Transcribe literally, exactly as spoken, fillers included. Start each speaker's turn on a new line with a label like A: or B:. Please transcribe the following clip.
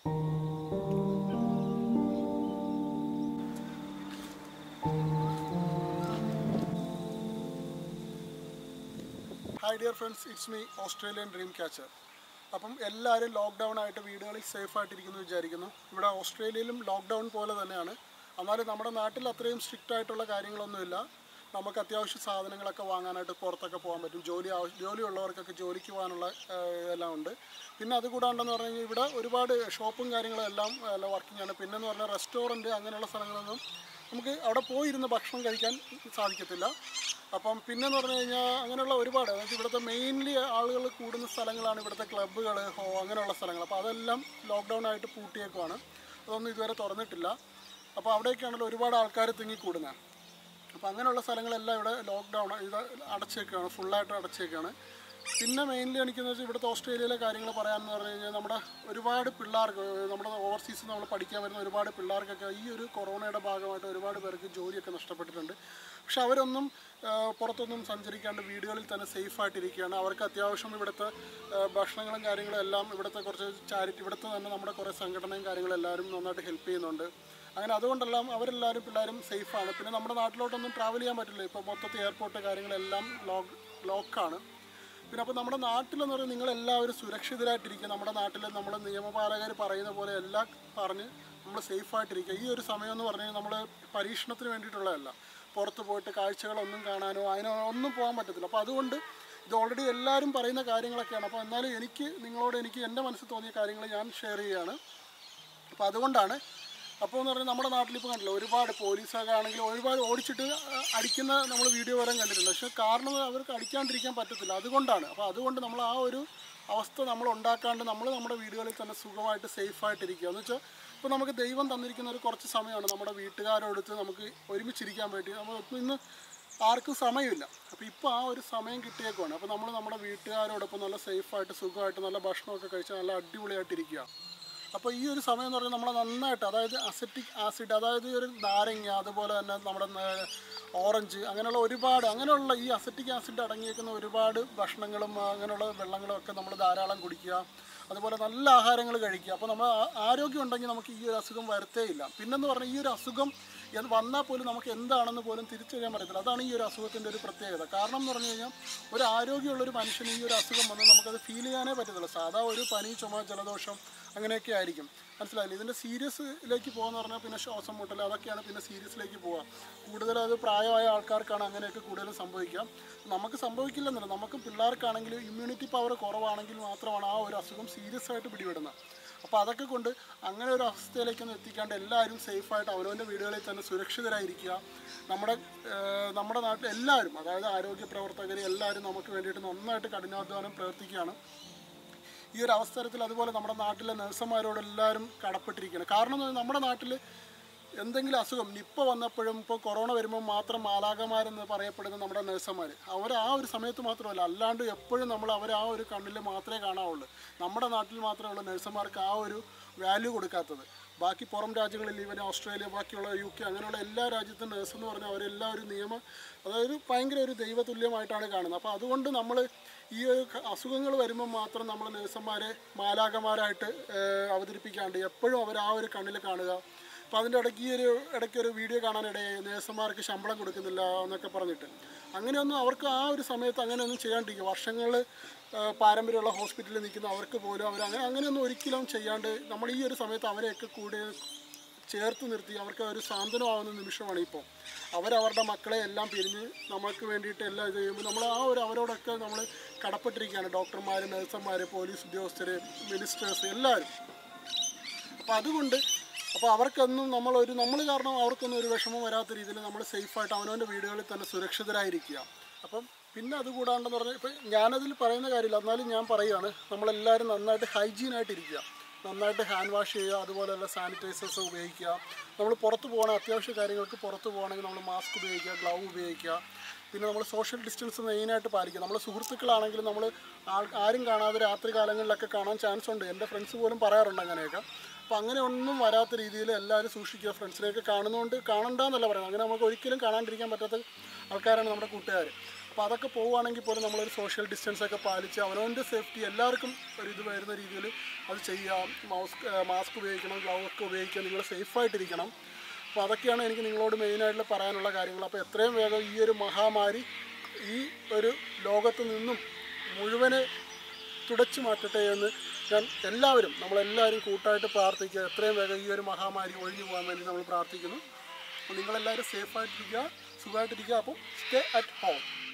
A: Hi dear friends, it's me, Australian Dream Catcher. അപ്പം എല്ലാവരും lockdown ആയിട്ട് വീടുകളിൽ സേഫ് ആയിട്ടിരിക്കുന്നു വിചാരിക്കുന്നു. ഇവിടെ ഓസ്ട്രേലിയയിലും ലോക്ക്ഡൗൺ പോലെ തന്നെയാണ്. എന്നാലും നമ്മുടെ നാട്ടിൽ അത്രയും സ്ട്രിക്റ്റ് ആയിട്ടുള്ള കാര്യങ്ങളൊന്നുമില്ല. നമുക്ക് അത്യാവശ്യ സാധനങ്ങളൊക്കെ വാങ്ങാനായിട്ട് പുറത്തൊക്കെ പോകാൻ പറ്റും. ജോലി ജോലിയുള്ളവർക്കൊക്കെ ജോലിക്ക് പോകാനുള്ള എല്ലാം ഉണ്ട്. പിന്നെ അതുകൂടാണ്ടെന്ന് പറഞ്ഞു കഴിഞ്ഞാൽ ഇവിടെ ഒരുപാട് ഷോപ്പും കാര്യങ്ങളും എല്ലാം എല്ലാം വർക്കിംഗ് ആണ്. പിന്നെന്ന് പറഞ്ഞാൽ റെസ്റ്റോറൻറ്റ് അങ്ങനെയുള്ള സ്ഥലങ്ങളൊന്നും നമുക്ക് അവിടെ പോയിരുന്ന് ഭക്ഷണം കഴിക്കാൻ സാധിക്കത്തില്ല. അപ്പം പിന്നെന്ന് പറഞ്ഞു കഴിഞ്ഞാൽ അങ്ങനെയുള്ള ഒരുപാട്, അതായത് ഇവിടുത്തെ മെയിൻലി ആളുകൾ കൂടുന്ന സ്ഥലങ്ങളാണ് ഇവിടുത്തെ ക്ലബ്ബുകൾ, ഹോ അങ്ങനെയുള്ള സ്ഥലങ്ങൾ. അപ്പോൾ അതെല്ലാം ലോക്ക്ഡൗൺ ആയിട്ട് പൂട്ടിയേക്കുവാണ്. അതൊന്നും ഇതുവരെ തുറന്നിട്ടില്ല. അപ്പോൾ അവിടേക്കാണല്ലോ ഒരുപാട് ആൾക്കാർ തിങ്ങിക്കൂടുന്നത്. അപ്പോൾ അങ്ങനെയുള്ള സ്ഥലങ്ങളെല്ലാം ഇവിടെ ലോക്ക്ഡൗൺ ഇത് അടച്ചേക്കാണ്, ഫുള്ളായിട്ട് അടച്ചേക്കാണ്. പിന്നെ മെയിൻലി എനിക്കെന്ന് വെച്ചാൽ ഇവിടുത്തെ ഓസ്ട്രേലിയയിലെ കാര്യങ്ങൾ പറയാമെന്ന് പറഞ്ഞു കഴിഞ്ഞാൽ നമ്മുടെ ഒരുപാട് പിള്ളേർക്ക്, നമ്മുടെ ഓവർസീസിൽ നമ്മൾ പഠിക്കാൻ വരുന്ന ഒരുപാട് പിള്ളേർക്കൊക്കെ ഈ ഒരു കൊറോണയുടെ ഭാഗമായിട്ട് ഒരുപാട് പേർക്ക് ജോലിയൊക്കെ നഷ്ടപ്പെട്ടിട്ടുണ്ട്. പക്ഷെ അവരൊന്നും പുറത്തൊന്നും സഞ്ചരിക്കാണ്ട് വീടുകളിൽ തന്നെ സേഫായിട്ടിരിക്കുകയാണ്. അവർക്ക് അത്യാവശ്യം ഇവിടുത്തെ ഭക്ഷണങ്ങളും കാര്യങ്ങളും എല്ലാം ഇവിടുത്തെ കുറച്ച് ചാരിറ്റി, ഇവിടുത്തെ തന്നെ നമ്മുടെ കുറേ സംഘടനയും കാര്യങ്ങളും എല്ലാവരും നന്നായിട്ട് ഹെൽപ്പ് ചെയ്യുന്നുണ്ട്. അങ്ങനെ അതുകൊണ്ടെല്ലാം അവരെല്ലാവരും പിള്ളേരും സേഫാണ്. പിന്നെ നമ്മുടെ നാട്ടിലോട്ടൊന്നും ട്രാവൽ ചെയ്യാൻ പറ്റില്ല. ഇപ്പോൾ മൊത്തത്തിൽ എയർപോർട്ട് കാര്യങ്ങളെല്ലാം ലോക്ക് ലോക്കാണ്. പിന്നെ അപ്പോൾ നമ്മുടെ നാട്ടിലെന്ന് പറയുന്നത് നിങ്ങളെല്ലാവരും സുരക്ഷിതരായിട്ടിരിക്കുക. നമ്മുടെ നാട്ടിൽ നമ്മൾ നിയമപാലകർ പറയുന്ന പോലെ എല്ലാം പറഞ്ഞ് നമ്മൾ സേഫായിട്ടിരിക്കുക. ഈ ഒരു സമയം എന്ന് പറഞ്ഞു കഴിഞ്ഞാൽ നമ്മൾ പരീക്ഷണത്തിന് വേണ്ടിയിട്ടുള്ളതല്ല. പുറത്ത് പോയിട്ട് കാഴ്ചകളൊന്നും കാണാനോ അതിനോ ഒന്നും പോകാൻ പറ്റത്തില്ല. അപ്പോൾ അതുകൊണ്ട് ഇത് ഓൾറെഡി എല്ലാവരും പറയുന്ന കാര്യങ്ങളൊക്കെയാണ്. അപ്പോൾ എന്നാലും എനിക്ക് നിങ്ങളോട് എനിക്ക് എൻ്റെ മനസ്സിൽ തോന്നിയ കാര്യങ്ങൾ ഞാൻ ഷെയർ ചെയ്യുകയാണ്. അപ്പോൾ അതുകൊണ്ടാണ്. അപ്പോൾ എന്ന് പറഞ്ഞാൽ നമ്മുടെ നാട്ടിലിപ്പോൾ കണ്ടില്ല, ഒരുപാട് പോലീസൊക്കെ ആണെങ്കിൽ ഒരുപാട് ഓടിച്ചിട്ട് അടിക്കുന്ന നമ്മൾ വീഡിയോ വരെ കണ്ടിട്ടുണ്ട്. പക്ഷേ കാരണം അവർക്ക് അടിക്കാണ്ടിരിക്കാൻ പറ്റത്തില്ല. അതുകൊണ്ടാണ്. അപ്പോൾ അതുകൊണ്ട് നമ്മൾ ആ ഒരു അവസ്ഥ നമ്മൾ ഉണ്ടാക്കാണ്ട് നമ്മൾ നമ്മുടെ വീടുകളിൽ തന്നെ സുഖമായിട്ട് സേഫായിട്ടിരിക്കുക. എന്ന് വെച്ചാൽ ഇപ്പോൾ നമുക്ക് ദൈവം തന്നിരിക്കുന്ന ഒരു കുറച്ച് സമയമാണ് നമ്മുടെ വീട്ടുകാരോടുത്ത് നമുക്ക് ഒരുമിച്ചിരിക്കാൻ വേണ്ടി. നമ്മൾ ഇന്ന് ആർക്കും സമയമില്ല. അപ്പോൾ ഇപ്പോൾ ആ ഒരു സമയം കിട്ടിയേക്കുവാണ്. അപ്പോൾ നമ്മൾ നമ്മുടെ വീട്ടുകാരോടൊപ്പം നല്ല സേഫായിട്ട് സുഖമായിട്ട് നല്ല ഭക്ഷണമൊക്കെ കഴിച്ച് നല്ല അടിപൊളിയായിട്ടിരിക്കുക. അപ്പോൾ ഈ ഒരു സമയം എന്ന് പറഞ്ഞാൽ നമ്മൾ നന്നായിട്ട്, അതായത് അസറ്റിക് ആസിഡ്, അതായത് ഒരു നാരങ്ങ, അതുപോലെ തന്നെ നമ്മുടെ ഓറഞ്ച്, അങ്ങനെയുള്ള ഒരുപാട് അങ്ങനെയുള്ള ഈ അസറ്റിക് ആസിഡ് അടങ്ങിയേക്കുന്ന ഒരുപാട് ഭക്ഷണങ്ങളും അങ്ങനെയുള്ള വെള്ളങ്ങളും ഒക്കെ നമ്മൾ ധാരാളം കുടിക്കുക. അതുപോലെ നല്ല ആഹാരങ്ങൾ കഴിക്കുക. അപ്പോൾ നമ്മൾ ആരോഗ്യം ഉണ്ടെങ്കിൽ നമുക്ക് ഈ ഒരു അസുഖം വരത്തേയില്ല. പിന്നെന്ന് പറഞ്ഞാൽ ഈ ഒരു അസുഖം അത് വന്നാൽ പോലും നമുക്ക് എന്താണെന്ന് പോലും തിരിച്ചറിയാൻ പറ്റത്തില്ല. അതാണ് ഈ ഒരു അസുഖത്തിൻ്റെ ഒരു പ്രത്യേകത. കാരണം എന്ന് പറഞ്ഞു കഴിഞ്ഞാൽ ഒരു ആരോഗ്യമുള്ളൊരു മനുഷ്യന് ഈ ഒരു അസുഖം വന്നാൽ നമുക്കത് ഫീൽ ചെയ്യാനേ പറ്റത്തില്ല. സാധാ ഒരു പനി, ചുമ, ജലദോഷം അങ്ങനെയൊക്കെ ആയിരിക്കും. മനസ്സിലായില്ല? ഇതിൻ്റെ സീരിയസിലേക്ക് പോകുമെന്ന് പറഞ്ഞാൽ പിന്നെ ശ്വാസം മുട്ടൽ, അതൊക്കെയാണ് പിന്നെ സീരിയസിലേക്ക് പോവുക. കൂടുതലും അത് പ്രായമായ ആൾക്കാർക്കാണ് അങ്ങനെയൊക്കെ കൂടുതലും സംഭവിക്കാം. നമുക്ക് സംഭവിക്കില്ലെന്നില്ല, നമുക്ക് പിള്ളേർക്കാണെങ്കിൽ ഇമ്മ്യൂണിറ്റി പവർ കുറവാണെങ്കിൽ മാത്രമാണ് ആ ഒരു അസുഖം സീരിയസ് ആയിട്ട് പിടിപെടുന്നത്. അപ്പോൾ അതൊക്കെ കൊണ്ട് അങ്ങനെ ഒരു അവസ്ഥയിലേക്കൊന്നും എത്തിക്കാണ്ട് എല്ലാവരും സേഫായിട്ട് അവനവൻ്റെ വീടുകളിൽ തന്നെ സുരക്ഷിതരായിരിക്കുക. നമ്മുടെ നമ്മുടെ നാട്ടിൽ എല്ലാവരും, അതായത് ആരോഗ്യ പ്രവർത്തകർ എല്ലാവരും നമുക്ക് വേണ്ടിയിട്ട് നന്നായിട്ട് കഠിനാധ്വാനം പ്രവർത്തിക്കുകയാണ് ഈ ഒരു അവസരത്തിൽ. അതുപോലെ നമ്മുടെ നാട്ടിലെ നഴ്സുമാരോട് എല്ലാവരും കടപ്പെട്ടിരിക്കുകയാണ്. കാരണം നമ്മുടെ നാട്ടിൽ എന്തെങ്കിലും അസുഖം, നിപ്പ വന്നപ്പോഴും ഇപ്പോൾ കൊറോണ വരുമ്പോൾ മാത്രം മാലാഖമാരെന്ന് പറയപ്പെടുന്ന നമ്മുടെ നഴ്സുമാർ, അവർ ആ ഒരു സമയത്ത് മാത്രമല്ല, അല്ലാണ്ട് എപ്പോഴും നമ്മൾ അവർ ആ ഒരു കണ്ണിൽ മാത്രമേ കാണാവുള്ളൂ. നമ്മുടെ നാട്ടിൽ മാത്രമേ ഉള്ളൂ നഴ്സുമാർക്ക് ആ ഒരു വാല്യൂ കൊടുക്കാത്തത്. ബാക്കി പുറം രാജ്യങ്ങളിൽ, ഈവൻ ഓസ്ട്രേലിയ, ബാക്കിയുള്ള യു കെ, അങ്ങനെയുള്ള എല്ലാ രാജ്യത്തും നഴ്സ് എന്ന് പറഞ്ഞാൽ അവരെല്ലാം ഒരു നിയമം, അതായത് ഭയങ്കര ഒരു ദൈവതുല്യമായിട്ടാണ് കാണുന്നത്. അപ്പോൾ അതുകൊണ്ട് നമ്മൾ ഈ ഒരു അസുഖങ്ങൾ വരുമ്പോൾ മാത്രം നമ്മൾ നഴ്സുമാരെ മാലാഖമാരായിട്ട് അവതരിപ്പിക്കാണ്ട് എപ്പോഴും അവർ ആ ഒരു കണ്ണിൽ കാണുക. അപ്പോൾ അതിൻ്റെ ഇടയ്ക്ക് ഈ ഒരു ഇടയ്ക്ക് ഒരു വീഡിയോ കാണാനിടയായി നേഴ്സുമാർക്ക് ശമ്പളം കൊടുക്കുന്നില്ല എന്നൊക്കെ പറഞ്ഞിട്ട്. അങ്ങനെയൊന്നും അവർക്ക് ആ ഒരു സമയത്ത് അങ്ങനെയൊന്നും ചെയ്യാണ്ടിരിക്കുക. വർഷങ്ങൾ പാരമ്പര്യമുള്ള ഹോസ്പിറ്റലിൽ നിൽക്കുന്ന അവർക്ക് പോലും അവർ അങ്ങനെ അങ്ങനെയൊന്നും ഒരിക്കലും ചെയ്യാണ്ട് നമ്മൾ ഈ ഒരു സമയത്ത് അവരെയൊക്കെ കൂടി ചേർത്ത് നിർത്തി അവർക്ക് ഒരു സാന്ത്വനമാവുന്ന നിമിഷമാണ് ഇപ്പോൾ. അവരവരുടെ മക്കളെ എല്ലാം പിരിഞ്ഞ് നമുക്ക് വേണ്ടിയിട്ട് എല്ലാം ഇത് ചെയ്യുമ്പോൾ നമ്മൾ ആ ഒരു അവരോടൊക്കെ നമ്മൾ കടപ്പെട്ടിരിക്കുകയാണ്. ഡോക്ടർമാർ, നഴ്സുമാർ, പോലീസ് ഉദ്യോഗസ്ഥർ, മിനിസ്റ്റേഴ്സ് എല്ലാവരും. അപ്പോൾ അതുകൊണ്ട് അപ്പോൾ അവർക്കൊന്നും നമ്മളൊരു നമ്മൾ കാരണം അവർക്കൊന്നും ഒരു വിഷമം വരാത്ത രീതിയിൽ നമ്മൾ സേഫായിട്ട് അവനവൻ്റെ വീടുകളിൽ തന്നെ സുരക്ഷിതരായിരിക്കുക. അപ്പം പിന്നെ അതുകൂടാണ്ടെന്ന് പറഞ്ഞാൽ ഇപ്പം ഞാനതിൽ പറയുന്ന കാര്യമില്ല, എന്നാലും ഞാൻ പറയുകയാണ്, നമ്മളെല്ലാവരും നന്നായിട്ട് ഹൈജീനായിട്ടിരിക്കുക. നന്നായിട്ട് ഹാൻഡ് വാഷ് ചെയ്യുക, അതുപോലെ തന്നെ സാനിറ്റൈസേഴ്സ് ഉപയോഗിക്കുക. നമ്മൾ പുറത്ത് പോകണം, അത്യാവശ്യ കാര്യങ്ങൾക്ക് പുറത്ത് പോകണമെങ്കിൽ നമ്മൾ മാസ്ക് ഉപയോഗിക്കുക, ഗ്ലൗ ഉപയോഗിക്കുക. പിന്നെ നമ്മൾ സോഷ്യൽ ഡിസ്റ്റൻസ് മെയിനായിട്ട് പാലിക്കുക. നമ്മൾ സുഹൃത്തുക്കളാണെങ്കിലും നമ്മൾ ആരും കാണാതെ രാത്രി കാലങ്ങളിലൊക്കെ കാണാൻ ചാൻസ് ഉണ്ട്. എൻ്റെ ഫ്രണ്ട്സ് പോലും പറയാറുണ്ട് അങ്ങനെയൊക്കെ. അപ്പോൾ അങ്ങനെ ഒന്നും വരാത്ത രീതിയിൽ എല്ലാവരും സൂക്ഷിക്കുക. ഫ്രണ്ട്സിനെയൊക്കെ കാണുന്നതുകൊണ്ട് കാണണ്ടെന്നല്ല പറയുന്നത്, അങ്ങനെ നമുക്ക് ഒരിക്കലും കാണാണ്ടിരിക്കാൻ പറ്റാത്ത ആൾക്കാരാണ് നമ്മുടെ കൂട്ടുകാർ. അപ്പോൾ അതൊക്കെ പോവുകയാണെങ്കിൽ പോലും നമ്മളൊരു സോഷ്യൽ ഡിസ്റ്റൻസ് ഒക്കെ പാലിച്ച് അവനവൻ്റെ സേഫ്റ്റി എല്ലാവർക്കും ഒരു ഇത് വരുന്ന രീതിയിൽ അത് ചെയ്യാം. മാസ്ക് മാസ്ക് ഉപയോഗിക്കണം, ഗ്ലൗസ് ഒക്കെ ഉപയോഗിക്കുക, നിങ്ങൾ സേഫായിട്ടിരിക്കണം. അപ്പോൾ അതൊക്കെയാണ് എനിക്ക് നിങ്ങളോട് മെയിനായിട്ട് പറയാനുള്ള കാര്യങ്ങൾ. അപ്പോൾ എത്രയും വേഗം ഈ ഒരു മഹാമാരി ഈ ഒരു ലോകത്ത് നിന്നും മുഴുവനെ തുടച്ചു മാറ്റട്ടെ എന്ന് ഞാൻ എല്ലാവരും നമ്മളെല്ലാവരും കൂട്ടായിട്ട് പ്രാർത്ഥിക്കുക. എത്രയും വേഗം ഈ ഒരു മഹാമാരി ഒഴിഞ്ഞു പോകാൻ വേണ്ടി നമ്മൾ പ്രാർത്ഥിക്കുന്നു. അപ്പോൾ നിങ്ങളെല്ലാവരും സേഫായിട്ടിരിക്കുക, സുഖമായിട്ടിരിക്കുക. അപ്പോൾ സ്റ്റേ അറ്റ് ഹോം.